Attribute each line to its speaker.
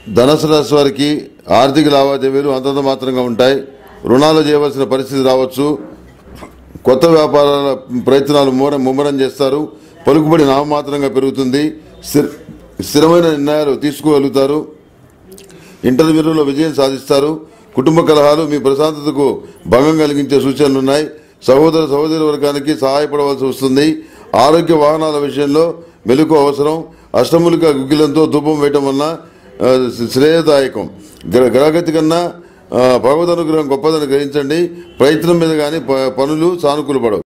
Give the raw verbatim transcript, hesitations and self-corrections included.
Speaker 1: ధనుసు రాశి వారికి ఆర్థిక లావాదేవీలు అంతంత మాత్రంగా ఉంటాయి. రుణాలు చేయవలసిన పరిస్థితి రావచ్చు. కొత్త వ్యాపారాల ప్రయత్నాలు ముమ్మరం చేస్తారు. పలుకుబడి నామమాత్రంగా పెరుగుతుంది. స్థిరమైన నిర్ణయాలు తీసుకోగలుగుతారు. ఇంటర్వ్యూలో విజయం సాధిస్తారు. కుటుంబ కలహాలు మీ ప్రశాంతతకు భంగం కలిగించే సూచనలున్నాయి. సహోదర సహోదరి వర్గానికి సహాయపడవలసి వస్తుంది. ఆరోగ్య వాహనాల విషయంలో మెలకు అవసరం. అష్టములిక గుగ్గిలంతో ధూపం వేయటం వలన శ్రేయదాయకం. గ్రహగతి కన్నా భగవద్ అనుగ్రహం గొప్పదని గ్రహించండి. ప్రయత్నం మీద కానీ పనులు సానుకూలపడవు.